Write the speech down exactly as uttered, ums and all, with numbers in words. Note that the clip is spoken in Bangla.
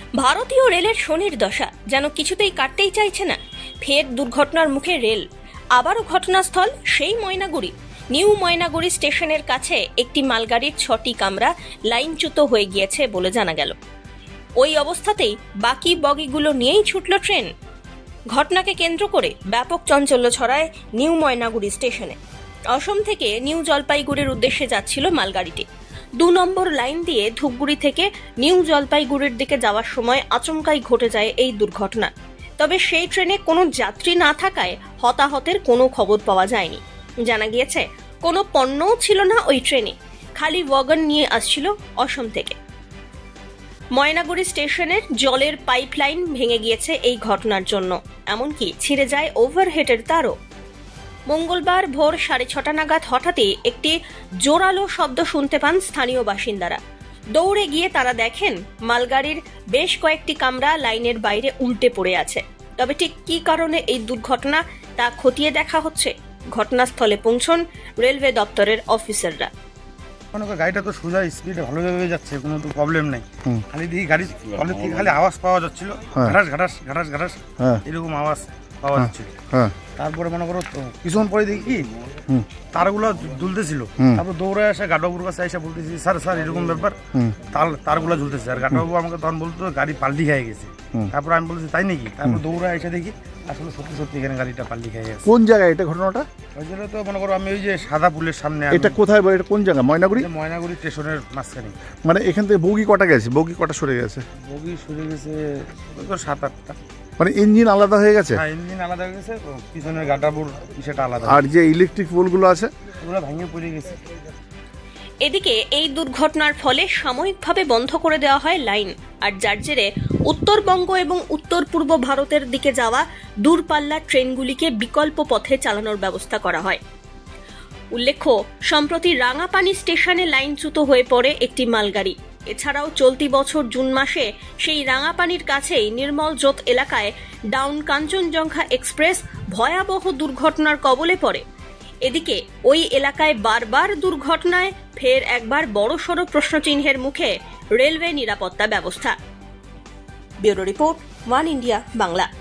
ভারতীয় রেলের শনির দশা যেন কিছুতেই কাটতেই চাইছে না। ফের দুর্ঘটনার মুখে রেল। আবারও ঘটনাস্থল সেই ময়নাগুড়ি। নিউ ময়নাগুড়ি স্টেশনের কাছে একটি মালগাড়ির ছটি কামরা লাইনচ্যুত হয়ে গিয়েছে বলে জানা গেল। ওই অবস্থাতেই বাকি বগিগুলো নিয়েই ছুটল ট্রেন। ঘটনাকে কেন্দ্র করে ব্যাপক চাঞ্চল্য ছড়ায় নিউ ময়নাগুড়ি স্টেশনে। অসম থেকে নিউ জলপাইগুড়ির উদ্দেশ্যে যাচ্ছিল মালগাড়িটি। দু নম্বর লাইন দিয়ে ধূপগুড়ি থেকে নিউ জলপাইগুড়ির দিকে যাওয়ার সময় আচমকাই ঘটে যায় এই দুর্ঘটনা। তবে সেই ট্রেনে কোনো যাত্রী না থাকায় হতাহতের কোনো খবর পাওয়া যায়নি। জানা গিয়েছে কোনো পণ্যও ছিল না ওই ট্রেনে, খালি ওয়াগন নিয়ে আসছিল অসম থেকে। ময়নাগুড়ি স্টেশনের জলের পাইপলাইন ভেঙে গিয়েছে এই ঘটনার জন্য, এমনকি ছিঁড়ে যায় ওভারহেডের তারও। মঙ্গলবার ভোর সাড়ে ছটা নাগাদ হঠাৎই একটি জোরালো শব্দ শুনতে পান স্থানীয় বাসিন্দারা। দৌড়ে গিয়ে তারা দেখেন মালগাড়ির বেশ কয়েকটি কামরা লাইনের বাইরে উল্টে পড়ে আছে। তবে ঠিক কী কারণে এই দুর্ঘটনা তা খতিয়ে দেখা হচ্ছে। ঘটনাস্থলে পৌঁছন রেলওয়ে দপ্তরের অফিসাররা। গাড়িটা তো সোজা স্পিডে ভালোভাবে যাচ্ছে, কোনো তো প্রবলেম নেই। খালি দেখি গাড়ি খালি আওয়াজ পাওয়া যাচ্ছিল, ঘাটাস ঘাটাস ঘাটাস ঘাটাস এরকম আওয়াজ পাওয়া যাচ্ছিল। তারপরে মনে করো কিছুক্ষণ পরে দেখি কি তারগুলো ঝুলতেছিল। তারপর দৌড়ে আসে গাডবাবুর কাছে এসে বলতেছি, স্যার স্যার এরকম ব্যাপার, তার তারগুলো ঝুলতেছে। আর গাডবাবু আমাকে তখন বলতো গাড়ি পাল্টি খেয়ে গেছে। তারপর আমি বলছি তাই নাকি? তারপর দৌড়ে এসে দেখি আসলে সত্যি সত্যি এখানে গাড়িটা পাল্টি খেয়ে গেছে। কোন জায়গায় এটা ঘটনাটা? ওই জন্য তো মনে করো আমি ওই যে সাদা পুলের সামনে। এটা কোথায়? এটা কোন জায়গা? ময়নাগুড়ি? ময়নাগুড়ি স্টেশনের মাঝখানে। মানে এখান থেকে বগি কটা গেছে? বগি কটা সরে গেছে? বগি সরে গেছে সাত আটটা। মানে ইঞ্জিন আলাদা হয়ে গেছে? হ্যাঁ, ইঞ্জিন আলাদা হয়ে গেছে, পিছনের গাডাবুর সেটা আলাদা। আর যে ইলেকট্রিক পোলগুলো আছে ওগুলো ভেঙে পড়ে গেছে। এদিকে এই দুর্ঘটনার ফলে সাময়িকভাবে বন্ধ করে দেওয়া হয় লাইন। আর যার জেরে উত্তরবঙ্গ এবং উত্তর পূর্ব ভারতের দিকে যাওয়া দূরপাল্লার ট্রেনগুলিকে বিকল্প পথে চালানোর ব্যবস্থা করা হয়। উল্লেখ্য, সম্প্রতি রাঙাপানি স্টেশনে লাইনচ্যুত হয়ে পড়ে একটি মালগাড়ি। এছাড়াও চলতি বছর জুন মাসে সেই রাঙাপানির কাছেই নির্মল জোত এলাকায় ডাউন কাঞ্চনজঙ্ঘা এক্সপ্রেস ভয়াবহ দুর্ঘটনার কবলে পড়ে। এদিকে ওই এলাকায় বারবার দুর্ঘটনায় ফের একবার বড়সড় প্রশ্নচিহ্নের মুখে রেলওয়ে নিরাপত্তা ব্যবস্থা। Bureau report, one India Bangla.